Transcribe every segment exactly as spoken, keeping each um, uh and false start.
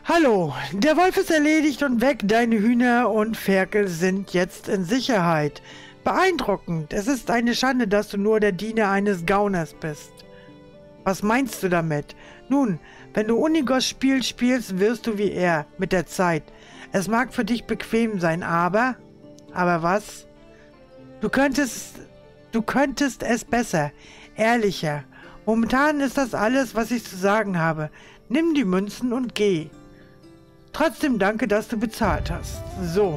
Hallo, der Wolf ist erledigt und weg. Deine Hühner und Ferkel sind jetzt in Sicherheit. Beeindruckend. Es ist eine Schande, dass du nur der Diener eines Gauners bist. Was meinst du damit? Nun, wenn du Unigos Spiel spielst, wirst du wie er, mit der Zeit. Es mag für dich bequem sein, aber... Aber was? Du könntest... Du könntest es besser, ehrlicher. Momentan ist das alles, was ich zu sagen habe. Nimm die Münzen und geh. Trotzdem danke, dass du bezahlt hast. So.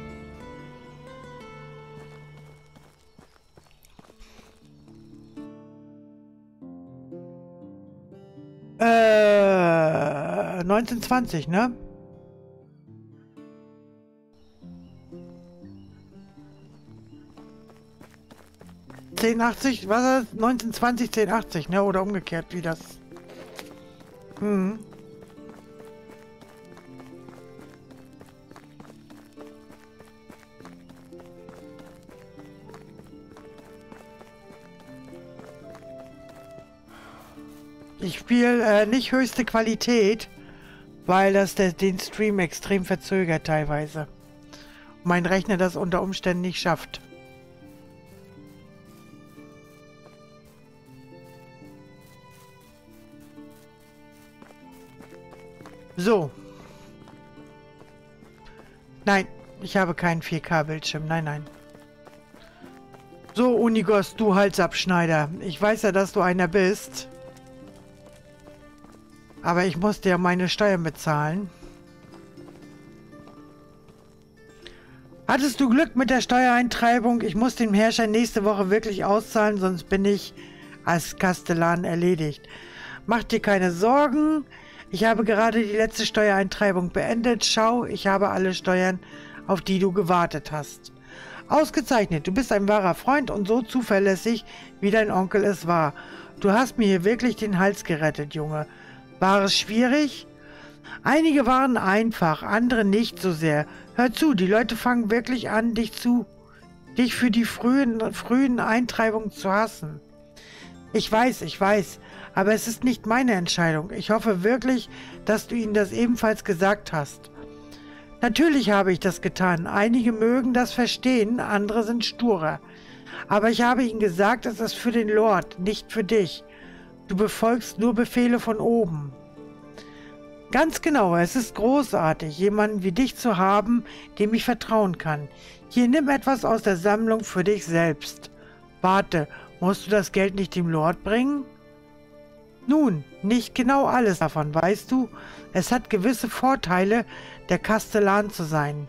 Äh, neunzehnhundertzwanzig, ne? zehn achtzig, was ist das? neunzehnhundertzwanzig, zehn achtzig, ne? Oder umgekehrt, wie das... Hm. Ich spiele äh, nicht höchste Qualität, weil das der, den Stream extrem verzögert teilweise. Und mein Rechner das unter Umständen nicht schafft. So. Nein, ich habe keinen vier K-Bildschirm. Nein, nein. So, Unigos, du Halsabschneider. Ich weiß ja, dass du einer bist. Aber ich musste ja meine Steuern bezahlen. Hattest du Glück mit der Steuereintreibung? Ich muss dem Herrscher nächste Woche wirklich auszahlen, sonst bin ich als Kastellan erledigt. Mach dir keine Sorgen. Ich habe gerade die letzte Steuereintreibung beendet. Schau, ich habe alle Steuern, auf die du gewartet hast. Ausgezeichnet, du bist ein wahrer Freund und so zuverlässig, wie dein Onkel es war. Du hast mir hier wirklich den Hals gerettet, Junge. War es schwierig? Einige waren einfach, andere nicht so sehr. Hör zu, die Leute fangen wirklich an, dich zu, dich für die frühen, frühen Eintreibungen zu hassen. Ich weiß, ich weiß, aber es ist nicht meine Entscheidung. Ich hoffe wirklich, dass du ihnen das ebenfalls gesagt hast. Natürlich habe ich das getan. Einige mögen das verstehen, andere sind sturer. Aber ich habe ihnen gesagt, es ist für den Lord, nicht für dich. Du befolgst nur Befehle von oben. Ganz genau, es ist großartig, jemanden wie dich zu haben, dem ich vertrauen kann. Hier, nimm etwas aus der Sammlung für dich selbst. Warte, musst du das Geld nicht dem Lord bringen? Nun, nicht genau alles davon, weißt du? Es hat gewisse Vorteile, der Kastellan zu sein.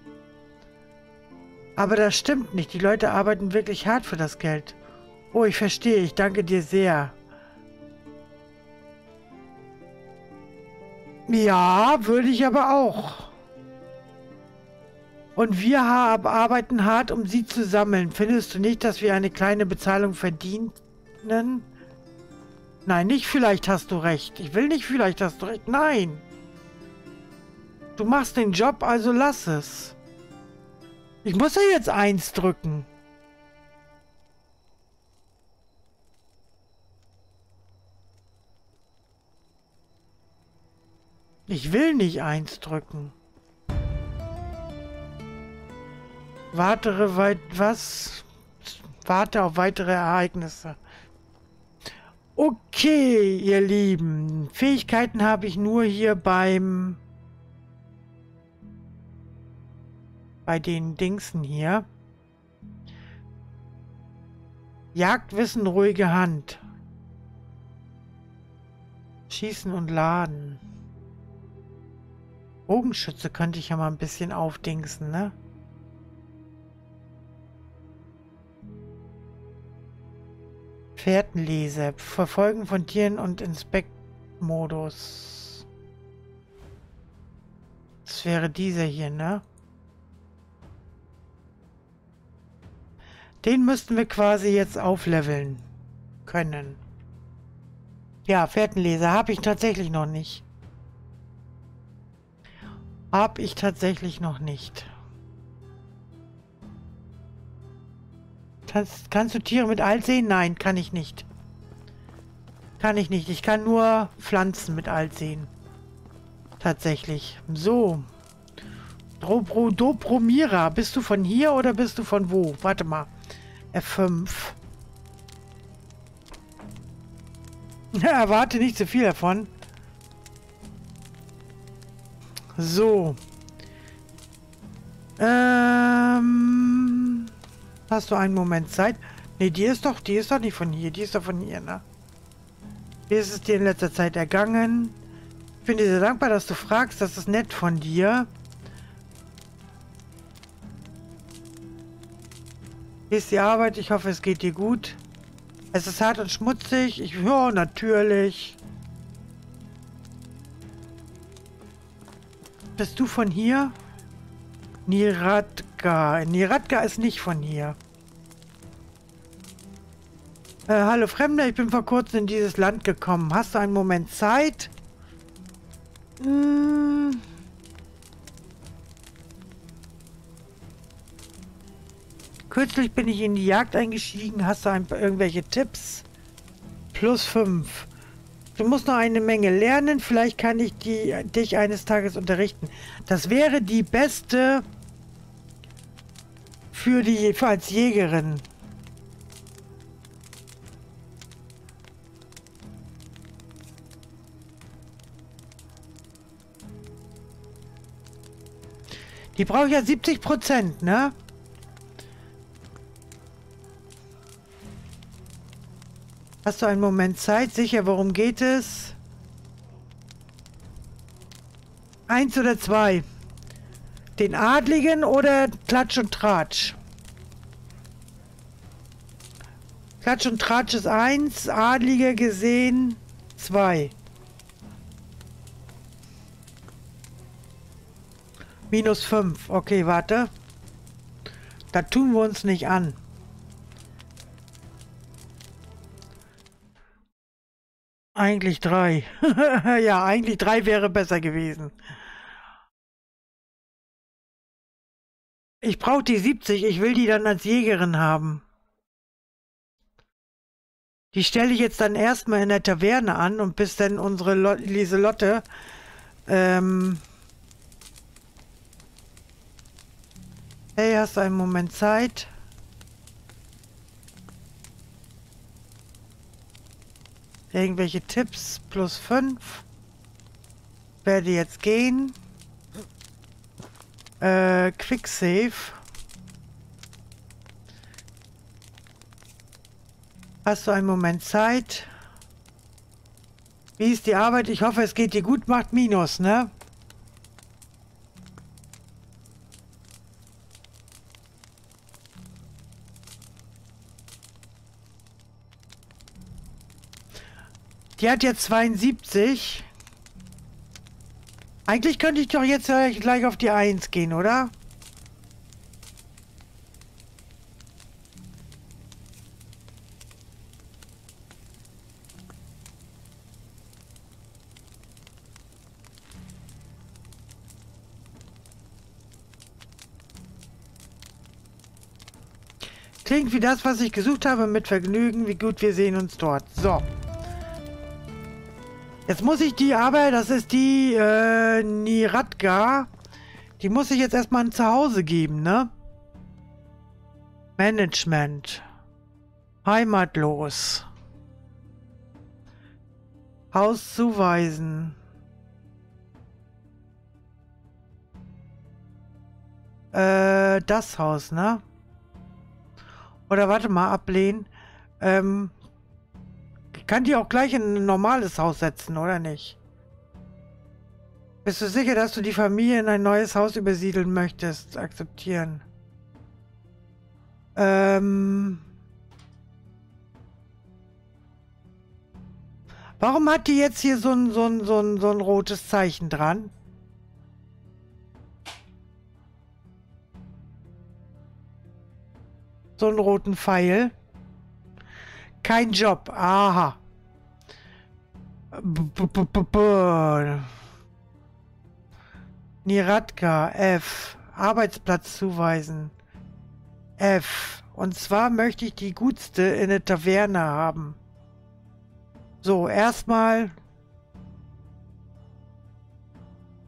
Aber das stimmt nicht, die Leute arbeiten wirklich hart für das Geld. Oh, ich verstehe, ich danke dir sehr. Ja, würde ich aber auch. Und wir arbeiten hart, um sie zu sammeln. Findest du nicht, dass wir eine kleine Bezahlung verdienen? Nein, nicht vielleicht hast du recht. Ich will nicht vielleicht hast du recht. Nein. Du machst den Job, also lass es. Ich muss ja jetzt eins drücken. Ich will nicht eins drücken. Warte weit was? Warte auf weitere Ereignisse. Okay, ihr Lieben. Fähigkeiten habe ich nur hier beim... Bei den Dingsen hier. Jagdwissen, ruhige Hand. Schießen und laden. Bogenschütze könnte ich ja mal ein bisschen aufdingsen, ne? Fährtenleser. Verfolgen von Tieren und Inspect-Modus. Das wäre dieser hier, ne? Den müssten wir quasi jetzt aufleveln können. Ja, Fährtenleser habe ich tatsächlich noch nicht. Hab ich tatsächlich noch nicht. Kannst, kannst du Tiere mit Alt sehen? Nein, kann ich nicht. Kann ich nicht. Ich kann nur Pflanzen mit Alt sehen. Tatsächlich. So. Dobro, Dobromira. Bist du von hier oder bist du von wo? Warte mal. F fünf. Erwarte nicht zu viel davon. So. Ähm. Hast du einen Moment Zeit? Ne, die ist doch, die ist doch nicht von hier. Die ist doch von hier, ne? Wie ist es dir in letzter Zeit ergangen? Ich bin dir sehr dankbar, dass du fragst. Das ist nett von dir. Wie ist die Arbeit? Ich hoffe, es geht dir gut. Es ist hart und schmutzig. Ich höre natürlich. Bist du von hier? Niradka. Niradka ist nicht von hier. Äh, hallo Fremder, ich bin vor kurzem in dieses Land gekommen. Hast du einen Moment Zeit? Hm. Kürzlich bin ich in die Jagd eingestiegen. Hast du ein, irgendwelche Tipps? Plus fünf. Du musst noch eine Menge lernen. Vielleicht kann ich die, dich eines Tages unterrichten. Das wäre die beste für die für als Jägerin. Die braucht ja siebzig Prozent, ne? Hast du einen Moment Zeit? Sicher, worum geht es? Eins oder zwei? Den Adligen oder Klatsch und Tratsch? Klatsch und Tratsch ist eins, Adlige gesehen zwei. Minus fünf. Okay, warte. Da tun wir uns nicht an. Eigentlich drei. Ja, eigentlich drei wäre besser gewesen. Ich brauche die siebzig. Ich will die dann als Jägerin haben. Die stelle ich jetzt dann erstmal in der Taverne an und bis dann unsere Lo Lieselotte ähm hey, hast du einen Moment Zeit? Irgendwelche Tipps? Plus fünf. Werde jetzt gehen. Äh, Quicksave. Hast du einen Moment Zeit? Wie ist die Arbeit? Ich hoffe, es geht dir gut. Macht Minus, ne? Die hat jetzt zweiundsiebzig. Eigentlich könnte ich doch jetzt gleich auf die eins gehen, oder? Klingt wie das, was ich gesucht habe, mit Vergnügen. Wie gut, wir sehen uns dort. So. Jetzt muss ich die aber, das ist die äh, Niradka. Die muss ich jetzt erstmal ein Zuhause geben, ne? Management. Heimatlos. Haus zuweisen. Äh, das Haus, ne? Oder warte mal, ablehnen. Ähm... Kann die auch gleich in ein normales Haus setzen, oder nicht? Bist du sicher, dass du die Familie in ein neues Haus übersiedeln möchtest? Akzeptieren. Ähm... Warum hat die jetzt hier so ein, so ein, so ein, so ein rotes Zeichen dran? So einen roten Pfeil. Kein Job. Aha. B -b -b -b -b Niradka. F. Arbeitsplatz zuweisen. F. Und zwar möchte ich die Gutste in der Taverne haben. So, erstmal.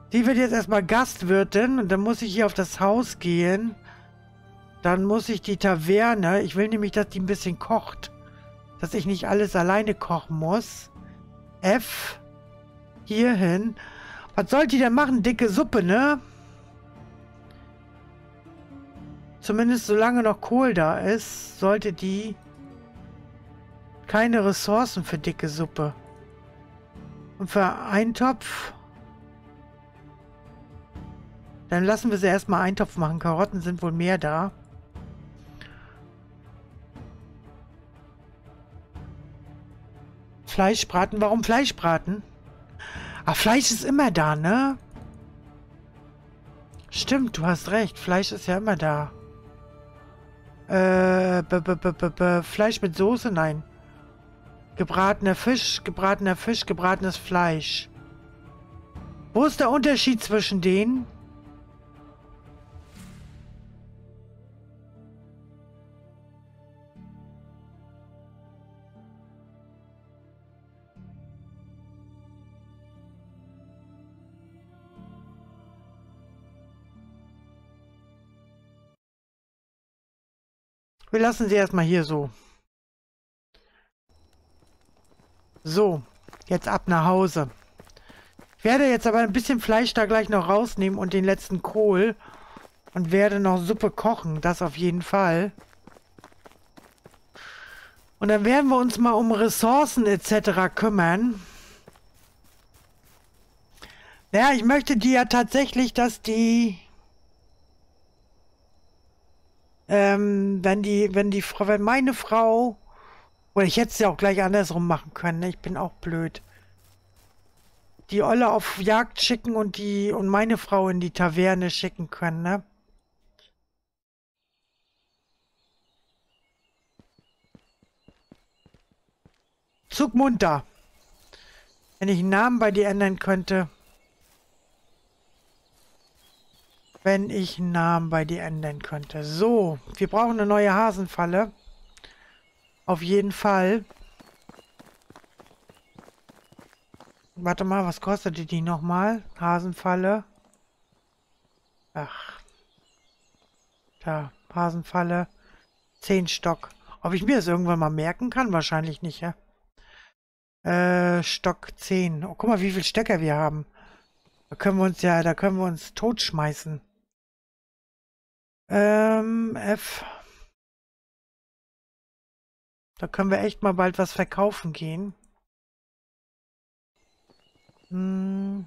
Die wird jetzt erstmal Gastwirtin und dann muss ich hier auf das Haus gehen. Dann muss ich die Taverne. Ich will nämlich, dass die ein bisschen kocht. Dass ich nicht alles alleine kochen muss. F. Hierhin. Was soll die denn machen? Dicke Suppe, ne? Zumindest solange noch Kohl da ist, sollte die keine Ressourcen für dicke Suppe. Und für Eintopf... Dann lassen wir sie erstmal Eintopf machen. Karotten sind wohl mehr da. Fleischbraten. Warum Fleischbraten? Ach, Fleisch ist immer da, ne? Stimmt, du hast recht. Fleisch ist ja immer da. Äh, b -b -b -b -b Fleisch mit Soße? Nein. Gebratener Fisch, gebratener Fisch, gebratenes Fleisch. Wo ist der Unterschied zwischen denen? Wir lassen sie erstmal hier so. So, jetzt ab nach Hause. Ich werde jetzt aber ein bisschen Fleisch da gleich noch rausnehmen und den letzten Kohl. Und werde noch Suppe kochen, das auf jeden Fall. Und dann werden wir uns mal um Ressourcen et cetera kümmern. Naja, ich möchte die ja tatsächlich, dass die... Ähm, wenn die, wenn die Frau, wenn meine Frau, oder ich hätte es ja auch gleich andersrum machen können, ne? Ich bin auch blöd. Die Olle auf Jagd schicken und die, und meine Frau in die Taverne schicken können, ne? Zug munter. Wenn ich einen Namen bei dir ändern könnte. Wenn ich einen Namen bei dir ändern könnte. So, wir brauchen eine neue Hasenfalle. Auf jeden Fall. Warte mal, was kostete die nochmal? Hasenfalle. Ach. Da, Hasenfalle. Zehn Stock. Ob ich mir das irgendwann mal merken kann? Wahrscheinlich nicht, ja. Äh, Stock zehn. Oh, guck mal, wie viele Stöcker wir haben. Da können wir uns ja, da können wir uns totschmeißen. Ähm, F. Da können wir echt mal bald was verkaufen gehen. Hm.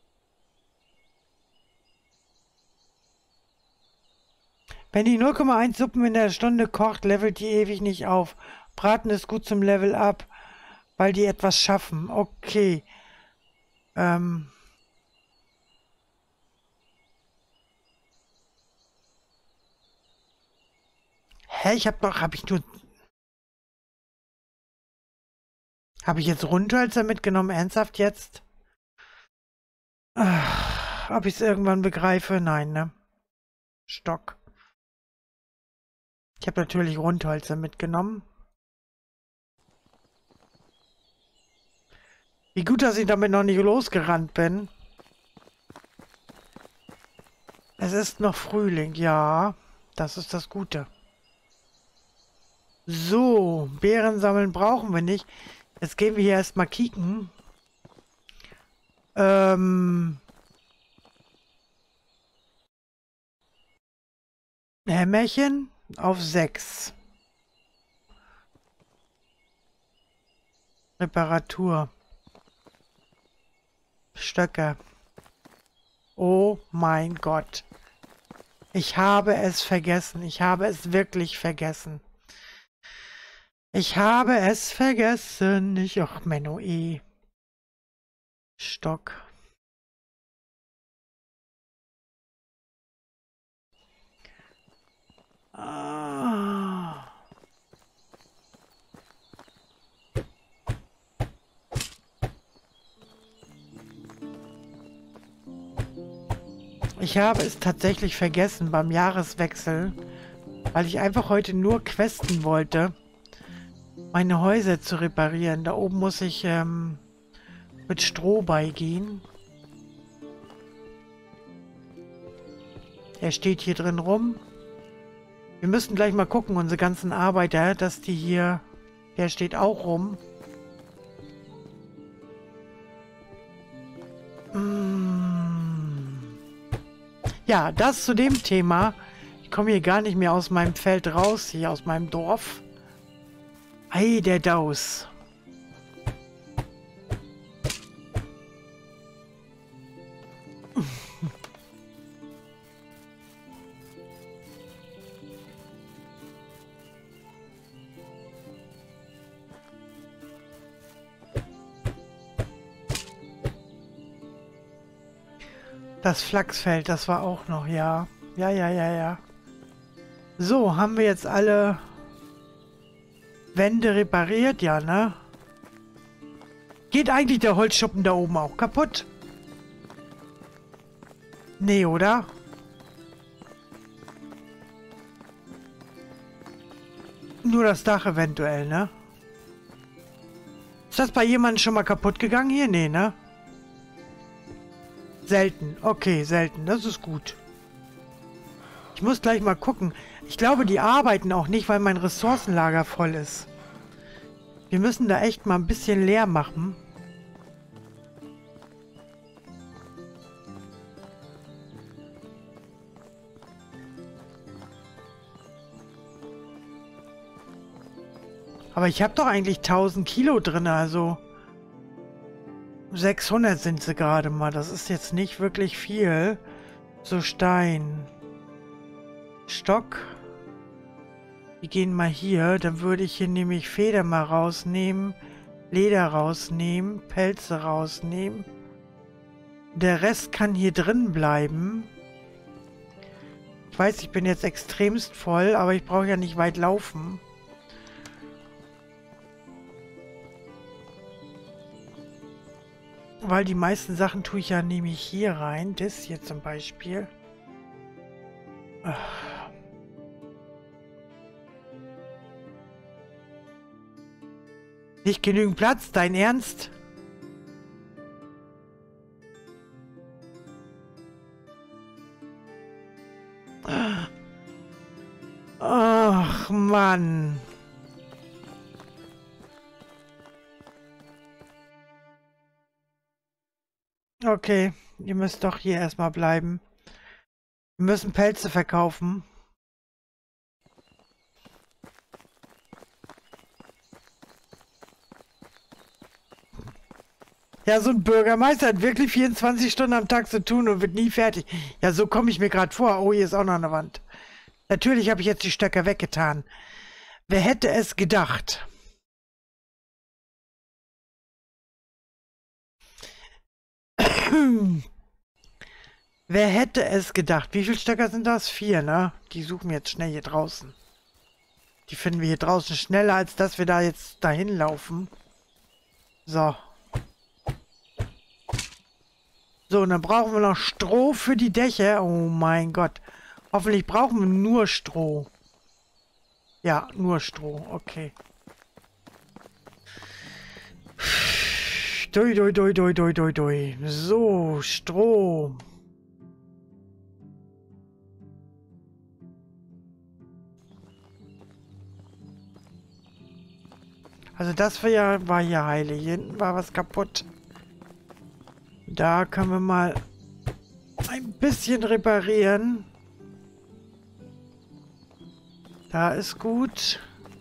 Wenn die null Komma eins Suppen in der Stunde kocht, levelt die ewig nicht auf. Braten ist gut zum Level up, weil die etwas schaffen. Okay. Ähm... Hä, ich hab doch, hab ich nur... Habe ich jetzt Rundhölzer mitgenommen? Ernsthaft jetzt? Ach, ob ich es irgendwann begreife? Nein, ne? Stock. Ich habe natürlich Rundhölzer mitgenommen. Wie gut, dass ich damit noch nicht losgerannt bin. Es ist noch Frühling, ja. Das ist das Gute. So, Beeren sammeln brauchen wir nicht. Jetzt gehen wir hier erstmal kicken. Ähm. Hämmerchen auf sechs. Reparatur. Stöcke. Oh mein Gott. Ich habe es vergessen. Ich habe es wirklich vergessen. Ich habe es vergessen. Ich, ach, Menno, eh. Stock. Ah. Ich habe es tatsächlich vergessen beim Jahreswechsel, weil ich einfach heute nur questen wollte, meine Häuser zu reparieren. Da oben muss ich ähm, mit Stroh beigehen. Der steht hier drin rum. Wir müssen gleich mal gucken, unsere ganzen Arbeiter, dass die hier... Der steht auch rum. Ja, das zu dem Thema. Ich komme hier gar nicht mehr aus meinem Feld raus, hier aus meinem Dorf. Ei, der Daus. Das Flachsfeld, das war auch noch, ja. Ja, ja, ja, ja. So, haben wir jetzt alle Wände repariert? Ja, ne? Geht eigentlich der Holzschuppen da oben auch kaputt? Nee, oder? Nur das Dach eventuell, ne? Ist das bei jemandem schon mal kaputt gegangen hier? Nee, ne? Selten. Okay, selten. Das ist gut. Ich muss gleich mal gucken. Ich glaube, die arbeiten auch nicht, weil mein Ressourcenlager voll ist. Wir müssen da echt mal ein bisschen leer machen. Aber ich habe doch eigentlich tausend Kilo drin, also... sechshundert sind sie gerade mal. Das ist jetzt nicht wirklich viel. So, Stein. Stock. Wir gehen mal hier. Dann würde ich hier nämlich Feder mal rausnehmen. Leder rausnehmen. Pelze rausnehmen. Der Rest kann hier drin bleiben. Ich weiß, ich bin jetzt extremst voll, aber ich brauche ja nicht weit laufen. Weil die meisten Sachen tue ich ja nämlich hier rein. Das hier zum Beispiel. Ach. Nicht genügend Platz, dein Ernst? Ach, Mann. Okay, ihr müsst doch hier erstmal bleiben. Wir müssen Pelze verkaufen. Ja, so ein Bürgermeister hat wirklich vierundzwanzig Stunden am Tag zu tun und wird nie fertig. Ja, so komme ich mir gerade vor. Oh, hier ist auch noch eine Wand. Natürlich habe ich jetzt die Stöcker weggetan. Wer hätte es gedacht? Wer hätte es gedacht? Wie viele Stöcker sind das? Vier, ne? Die suchen wir jetzt schnell hier draußen. Die finden wir hier draußen schneller, als dass wir da jetzt dahin laufen. So. So, und dann brauchen wir noch Stroh für die Dächer. Oh mein Gott. Hoffentlich brauchen wir nur Stroh. Ja, nur Stroh. Okay. Dui, dui, dui, dui, dui, dui, dui. So, Stroh. Also das war ja, war hier heilig. Hier hinten war was kaputt. Da können wir mal ein bisschen reparieren. Da ist gut.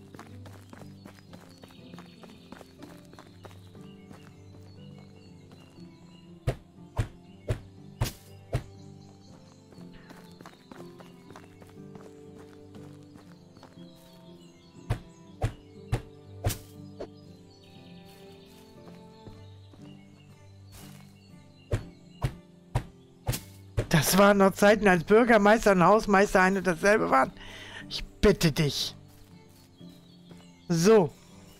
Das waren noch Zeiten, als Bürgermeister und Hausmeister ein und dasselbe waren. Ich bitte dich. So.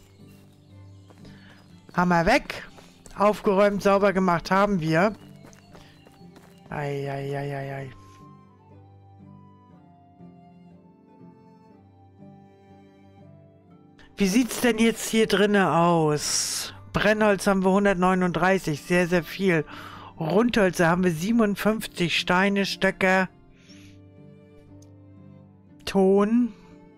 Hammer weg. Aufgeräumt, sauber gemacht haben wir. Eieieiei. Wie sieht's denn jetzt hier drinnen aus? Brennholz haben wir hundertneununddreißig, sehr, sehr viel. Rundhölzer haben wir siebenundfünfzig, Steine, Stöcke Ton.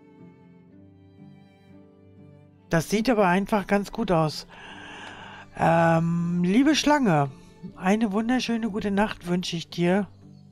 Das sieht aber einfach ganz gut aus. Ähm, liebe Schlange, eine wunderschöne gute Nacht wünsche ich dir.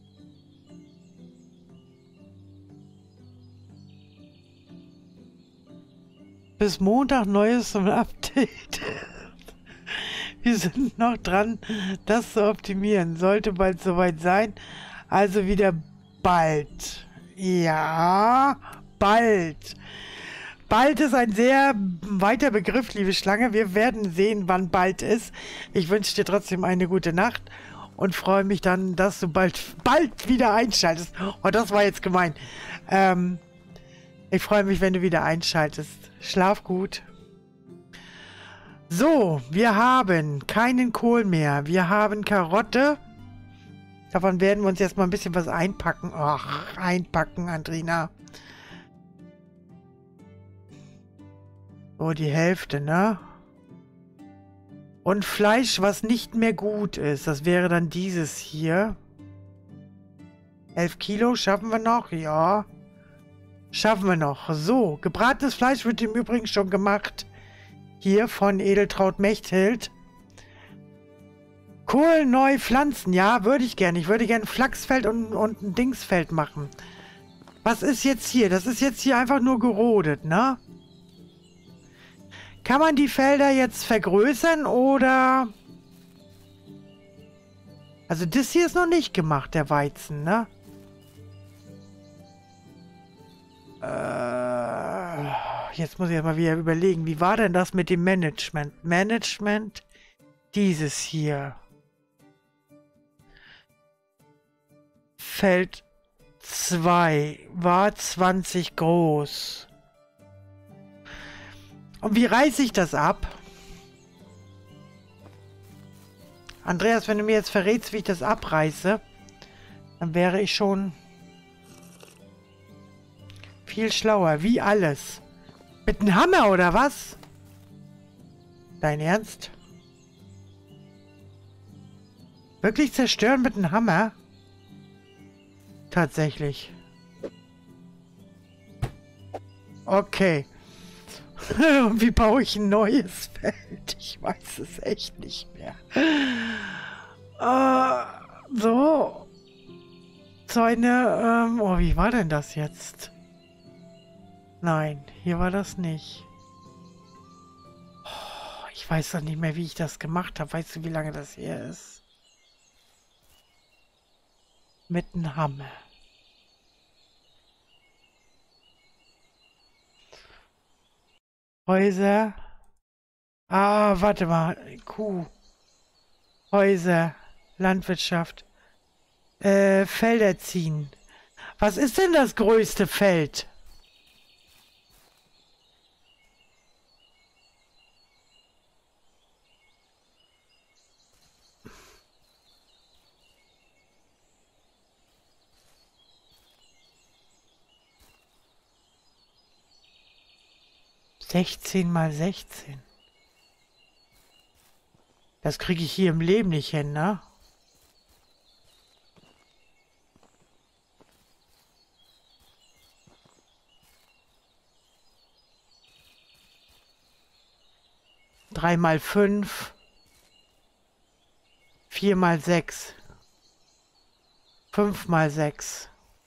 Bis Montag neues Update. Wir sind noch dran, das zu optimieren. Sollte bald soweit sein. Also wieder bald. Ja, bald. Bald ist ein sehr weiter Begriff, liebe Schlange. Wir werden sehen, wann bald ist. Ich wünsche dir trotzdem eine gute Nacht und freue mich dann, dass du bald, bald wieder einschaltest. Oh, das war jetzt gemein. Ähm, ich freue mich, wenn du wieder einschaltest. Schlaf gut. So, wir haben keinen Kohl mehr. Wir haben Karotte. Davon werden wir uns jetzt mal ein bisschen was einpacken. Ach, einpacken, Andrina. So, die Hälfte, ne? Und Fleisch, was nicht mehr gut ist. Das wäre dann dieses hier. elf Kilo, schaffen wir noch? Ja. Schaffen wir noch. So, gebratenes Fleisch wird im Übrigen schon gemacht. Hier von Edeltraut Mechthild. Kohl neu pflanzen. Ja, würde ich gerne. Ich würde gerne ein Flachsfeld und, und ein Dingsfeld machen. Was ist jetzt hier? Das ist jetzt hier einfach nur gerodet, ne? Kann man die Felder jetzt vergrößern oder... Also das hier ist noch nicht gemacht, der Weizen, ne? Äh, jetzt muss ich mal wieder überlegen, wie war denn das mit dem Management? Management, dieses hier. Feld zwei war zwanzig groß. Und wie reiße ich das ab? Andreas, wenn du mir jetzt verrätst, wie ich das abreiße, dann wäre ich schon viel schlauer. Wie alles. Mit einem Hammer oder was? Dein Ernst? Wirklich zerstören mit einem Hammer? Tatsächlich. Okay. Und wie baue ich ein neues Feld? Ich weiß es echt nicht mehr. Äh, so. So eine, ähm, oh, wie war denn das jetzt? Nein, hier war das nicht. Oh, ich weiß doch nicht mehr, wie ich das gemacht habe. Weißt du, wie lange das her ist? Mit einem Hammer. Häuser. Ah, warte mal. Kuh. Häuser. Landwirtschaft. Äh, Felder ziehen. Was ist denn das größte Feld? sechzehn mal sechzehn. Das kriege ich hier im Leben nicht hin, ne? drei mal fünf. vier mal sechs. fünf mal sechs.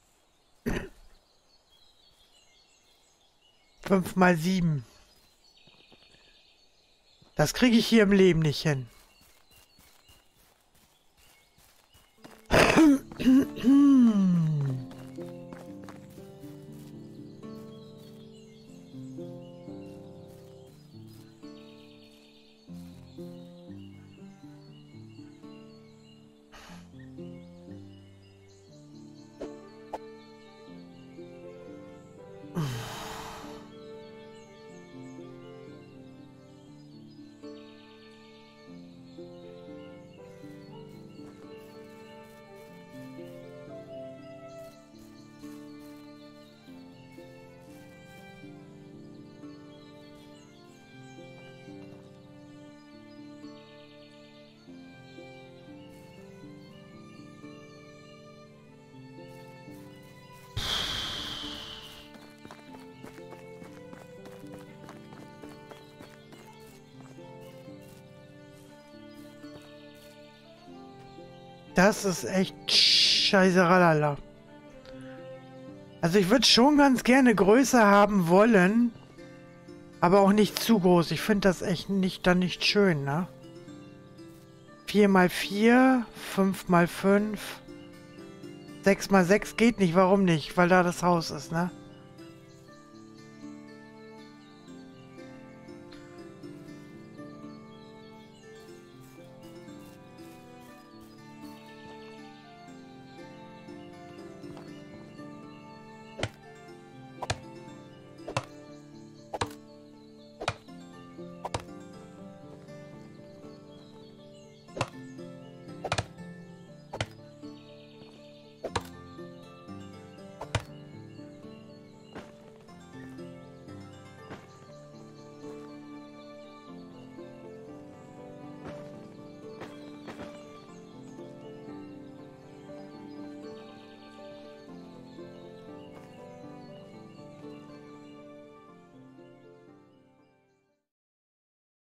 fünf mal sieben. Das kriege ich hier im Leben nicht hin. Das ist echt scheiße ralala. Also ich würde schon ganz gerne größer haben wollen, aber auch nicht zu groß. Ich finde das echt nicht dann nicht schön, ne? vier mal vier, fünf mal fünf, sechs mal sechs geht nicht. Warum nicht? Weil da das Haus ist, ne?